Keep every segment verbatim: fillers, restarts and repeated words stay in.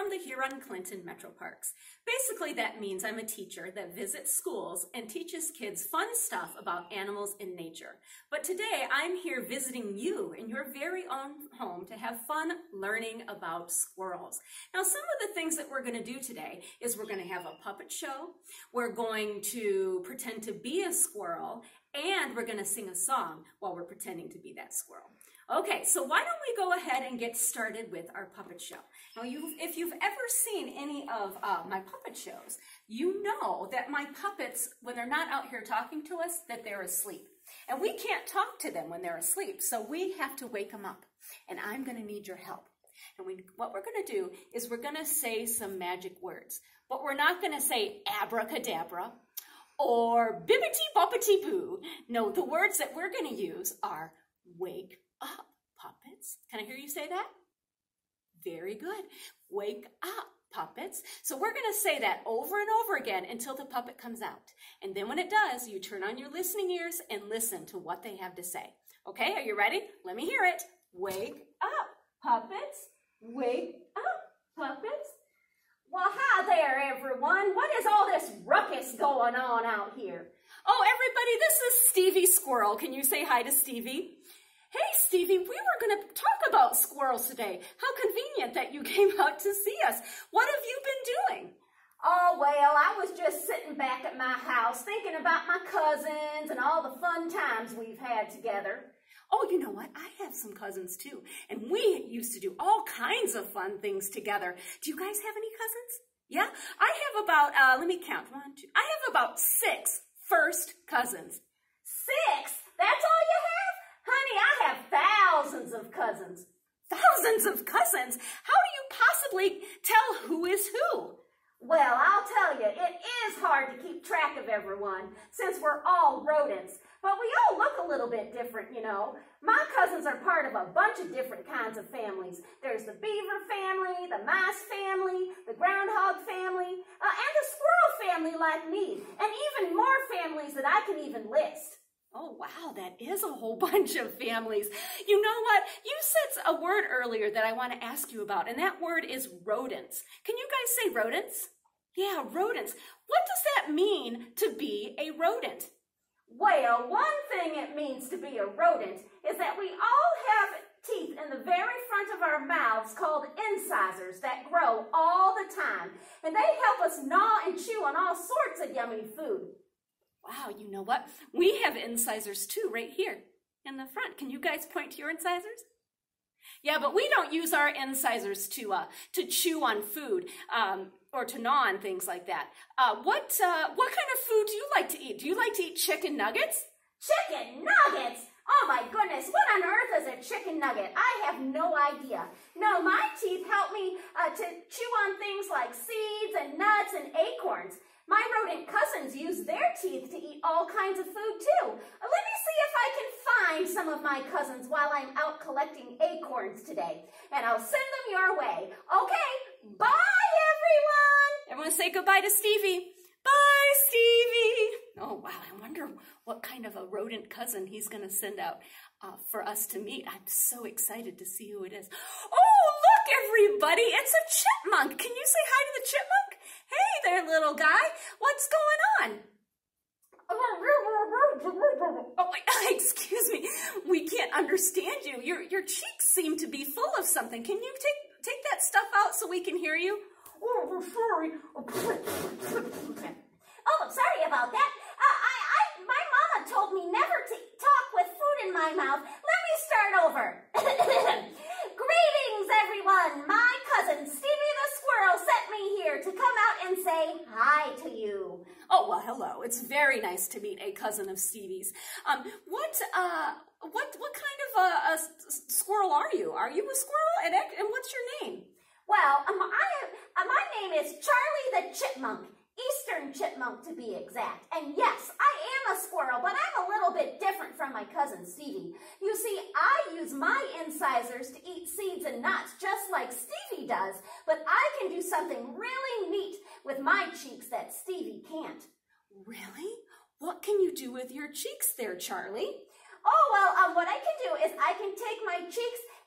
from the Huron-Clinton Metroparks. Basically, that means I'm a teacher that visits schools and teaches kids fun stuff about animals in nature. But today, I'm here visiting you in your very own home to have fun learning about squirrels. Now, some of the things that we're going to do today is we're going to have a puppet show, we're going to pretend to be a squirrel, and we're going to sing a song while we're pretending to be that squirrel. Okay, so why don't we go ahead and get started with our puppet show. Now, you've, if you've ever seen any of uh, my puppet shows, you know that my puppets, when they're not out here talking to us, that they're asleep. And we can't talk to them when they're asleep, so we have to wake them up. And I'm going to need your help. And we, what we're going to do is we're going to say some magic words. But we're not going to say abracadabra or bibbity-boppity-boo. No, the words that we're going to use are wake up, puppets. Can I hear you say that? Very good. Wake up, puppets. So we're going to say that over and over again until the puppet comes out. And then when it does, you turn on your listening ears and listen to what they have to say. Okay, are you ready? Let me hear it. Wake up, puppets. Wake up, puppets. Well, hi there, everyone. What is all this ruckus going on out here? Oh, everybody, this is Stevie Squirrel. Can you say hi to Stevie? Hey, Stevie, we were going to talk about squirrels today. How convenient that you came out to see us. What have you been doing? Oh, well, I was just sitting back at my house thinking about my cousins and all the fun times we've had together. Oh, you know what? I have some cousins, too, and we used to do all kinds of fun things together. Do you guys have any cousins? Yeah? I have about, uh, let me count. One, two. I have about six first cousins. Six? That's all you have? Honey, I have thousands of cousins. Thousands of cousins? How do you possibly tell who is who? Well, I'll tell you, it is hard to keep track of everyone since we're all rodents. But we all look a little bit different, you know. My cousins are part of a bunch of different kinds of families. There's the beaver family, the mice family, the groundhog family, uh, and the squirrel family like me, and even more families that I can even list. Oh, wow, that is a whole bunch of families. You know what? You said a word earlier that I want to ask you about, and that word is rodents. Can you guys say rodents? Yeah, rodents. What does that mean to be a rodent? Well, one thing it means to be a rodent is that we all have teeth in the very front of our mouths called incisors that grow all the time, and they help us gnaw and chew on all sorts of yummy food. Wow, you know what? We have incisors too right here in the front. Can you guys point to your incisors? Yeah, but we don't use our incisors to uh, to chew on food um, or to gnaw on things like that. Uh, what uh, what kind of food do you like to eat? Do you like to eat chicken nuggets? Chicken nuggets? Oh my goodness, what on earth is a chicken nugget? I have no idea. No, my teeth help me uh, to chew on things like seeds and nuts and acorns. My rodent cousins use their teeth to eat all kinds of food too. Let me see if I can find some of my cousins while I'm out collecting acorns today, and I'll send them your way. Okay, bye everyone! Everyone say goodbye to Stevie. Bye, Stevie! Oh, wow, I wonder what kind of a rodent cousin he's going to send out uh, for us to meet. I'm so excited to see who it is. Oh, look, everybody, it's a chipmunk. Can you say hi to the chipmunk? Hey there, little guy. What's going on? Oh, wait, excuse me. We can't understand you. Your, your cheeks seem to be full of something. Can you take, take that stuff out so we can hear you? Oh, sorry. Oh, sorry about that. Uh, I, I, my mama told me never to talk with food in my mouth. Let me start over. Greetings, everyone. My cousin, Stevie the Squirrel, sent me here to come out and say hi to you. Oh, well, hello. It's very nice to meet a cousin of Stevie's. Um, what, uh, what, what kind of a, a squirrel are you? Are you a squirrel? And, and what's your name? Well, um, I, uh, my name is Charlie the Chipmunk. Eastern chipmunk to be exact. And yes, I am a squirrel, but I'm a little bit different from my cousin Stevie. You see, I use my incisors to eat seeds and nuts just like Stevie does, but I can do something really neat with my cheeks that Stevie can't. Really? What can you do with your cheeks there, Charlie? Oh, well, um, what I can do is I can take my cheeks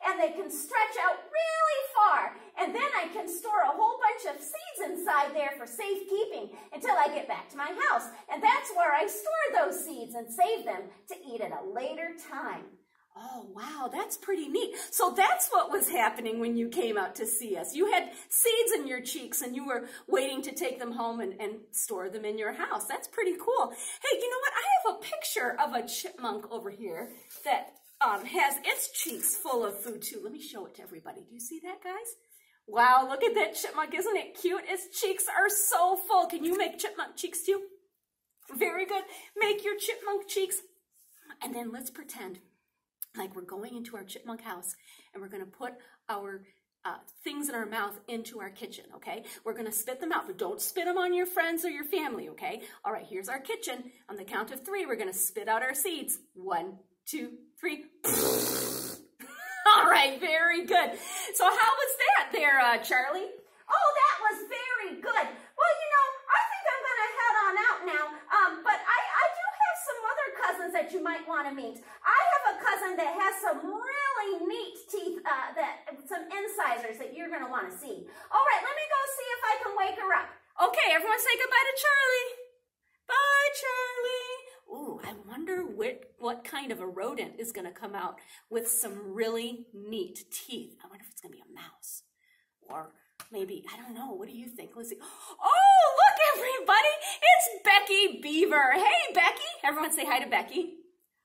and they can stretch out really far. And then I can store a whole bunch of seeds inside there for safekeeping until I get back to my house. And that's where I store those seeds and save them to eat at a later time. Oh, wow, that's pretty neat. So that's what was happening when you came out to see us. You had seeds in your cheeks and you were waiting to take them home and, and store them in your house. That's pretty cool. Hey, you know what? I have a picture of a chipmunk over here that um, has its cheeks full of food too. Let me show it to everybody. Do you see that, guys? Wow, look at that chipmunk. Isn't it cute? Its cheeks are so full. Can you make chipmunk cheeks too? Very good. Make your chipmunk cheeks. And then let's pretend like we're going into our chipmunk house and we're going to put our uh, things in our mouth into our kitchen, okay? We're going to spit them out, but don't spit them on your friends or your family, okay? All right, here's our kitchen. On the count of three, we're going to spit out our seeds. One, two, three. All right, very good. So how was that there, uh, Charlie? Oh, that was very good. Well, you know, I think I'm going to head on out now, um, but I, I do have some other cousins that you might want to meet. I have a cousin that has some really neat teeth, uh, that some incisors that you're going to want to see. All right, let me go see if I can wake her up. Okay, everyone say goodbye to Charlie. Bye, Charlie. Ooh, I wonder what, what kind of a rodent is going to come out with some really neat teeth. I wonder if it's going to be a mouse or maybe, I don't know. What do you think? Let's see. Oh, look, everybody. It's Becky Beaver. Hey, Becky. Everyone say hi to Becky.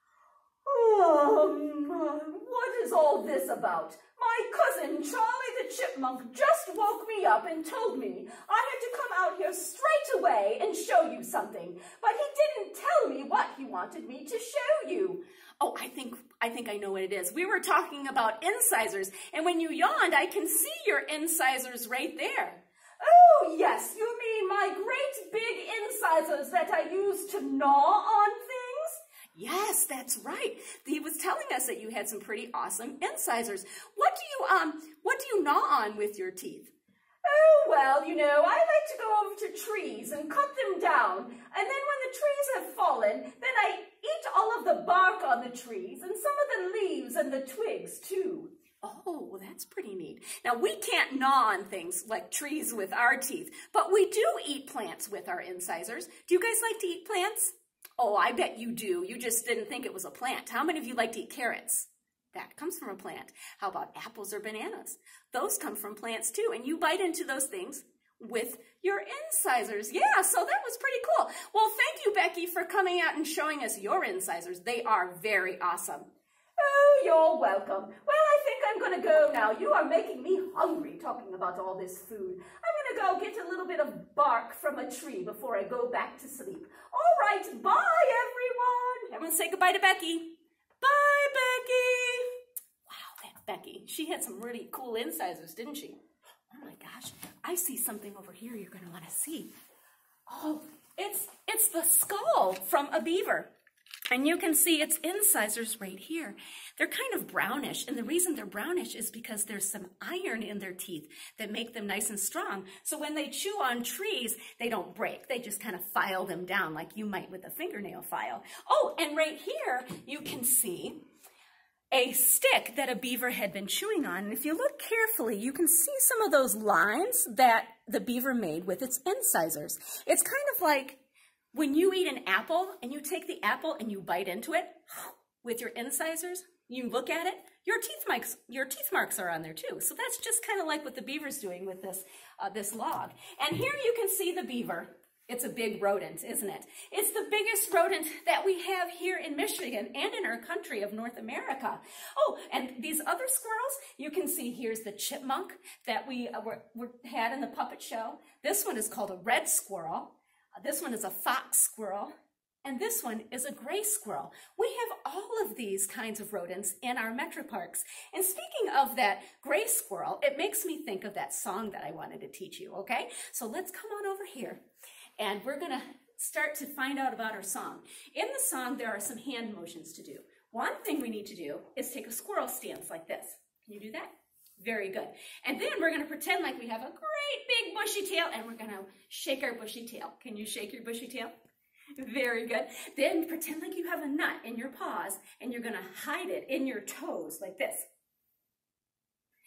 Um, what is all this about? My cousin Charlie the Chipmunk just woke me up and told me I had to come out here straight away and show you something, but he didn't tell me what he wanted me to show you. Oh, I think I think I know what it is. We were talking about incisors, and when you yawned, I can see your incisors right there. Oh, yes, you mean my great big incisors that I use to gnaw on things? Yes, that's right. He was telling us that you had some pretty awesome incisors. What do you um what do you gnaw on with your teeth? Oh, well, you know, I like to go over to trees and cut them down. And then when the trees have fallen, then I eat all of the bark on the trees and some of the leaves and the twigs too. Oh, well, that's pretty neat. Now, we can't gnaw on things like trees with our teeth, but we do eat plants with our incisors. Do you guys like to eat plants? Oh, I bet you do. You just didn't think it was a plant. How many of you like to eat carrots? That comes from a plant. How about apples or bananas? Those come from plants too, and you bite into those things with your incisors. Yeah, so that was pretty cool. Well, thank you, Becky, for coming out and showing us your incisors. They are very awesome. Oh, you're welcome. Well, I think I'm going to go now. You are making me hungry talking about all this food. I'm going to go get a little bit of bark from a tree before I go back to sleep. All right, bye, everyone. Everyone say goodbye to Becky. Bye, Becky. Wow, that Becky. She had some really cool incisors, didn't she? Oh, my gosh. I see something over here you're going to want to see. Oh, it's, it's the skull from a beaver. And you can see its incisors right here. They're kind of brownish, and the reason they're brownish is because there's some iron in their teeth that make them nice and strong. So when they chew on trees, they don't break. They just kind of file them down like you might with a fingernail file. Oh, and right here, you can see a stick that a beaver had been chewing on. And if you look carefully, you can see some of those lines that the beaver made with its incisors. It's kind of like when you eat an apple and you take the apple and you bite into it with your incisors, you look at it, your teeth marks, your teeth marks are on there too. So that's just kind of like what the beaver's doing with this, uh, this log. And here you can see the beaver. It's a big rodent, isn't it? It's the biggest rodent that we have here in Michigan and in our country of North America. Oh, and these other squirrels, you can see here's the chipmunk that we uh, were, were, had in the puppet show. This one is called a red squirrel. Uh, this one is a fox squirrel. And this one is a gray squirrel. We have all of these kinds of rodents in our Metroparks. And speaking of that gray squirrel, it makes me think of that song that I wanted to teach you, okay? So let's come on over here. And we're going to start to find out about our song. In the song, there are some hand motions to do. One thing we need to do is take a squirrel stance like this. Can you do that? Very good. And then we're going to pretend like we have a great big bushy tail, and we're going to shake our bushy tail. Can you shake your bushy tail? Very good. Then pretend like you have a nut in your paws, and you're going to hide it in your toes like this.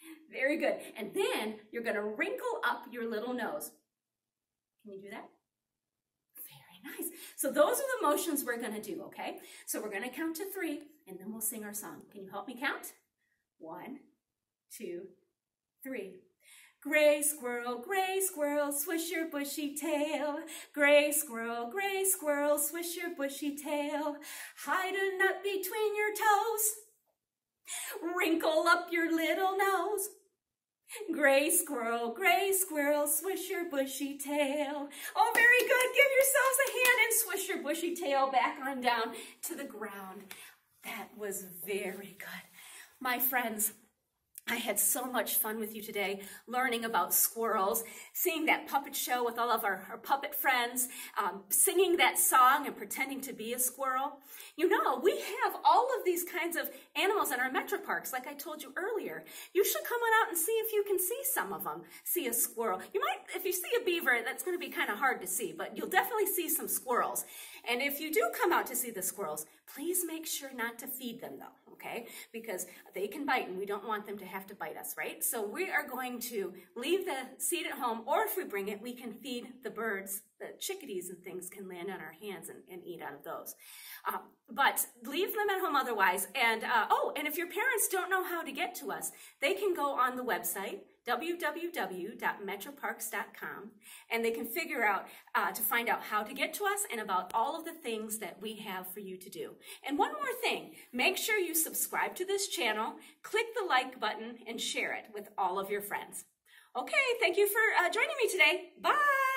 Very good. And then you're going to wrinkle up your little nose. Can you do that? Very nice. So those are the motions we're going to do, okay? So we're going to count to three, and then we'll sing our song. Can you help me count? One, two, three. Gray squirrel, gray squirrel, swish your bushy tail. Gray squirrel, gray squirrel, swish your bushy tail. Hide a nut between your toes. Wrinkle up your little nose. Gray squirrel, gray squirrel, swish your bushy tail. Oh, very good. Give yourselves a hand and swish your bushy tail back on down to the ground. That was very good. My friends, I had so much fun with you today, learning about squirrels, seeing that puppet show with all of our, our puppet friends, um, singing that song and pretending to be a squirrel. You know, we have all of these kinds of animals in our Metroparks, like I told you earlier. You should come on out and see if you can see some of them. See a squirrel. You might, if you see a beaver, that's going to be kind of hard to see, but you'll definitely see some squirrels. And if you do come out to see the squirrels, please make sure not to feed them though, okay? Because they can bite and we don't want them to have to bite us, right? So we are going to leave the seed at home, or if we bring it, we can feed the birds. The chickadees and things can land on our hands and, and eat out of those. Uh, but leave them at home otherwise. And uh, oh, and if your parents don't know how to get to us, they can go on the website, w w w dot metroparks dot com, and they can figure out uh, to find out how to get to us and about all of the things that we have for you to do. And one more thing, make sure you subscribe to this channel, click the like button, and share it with all of your friends. Okay, thank you for uh, joining me today. Bye!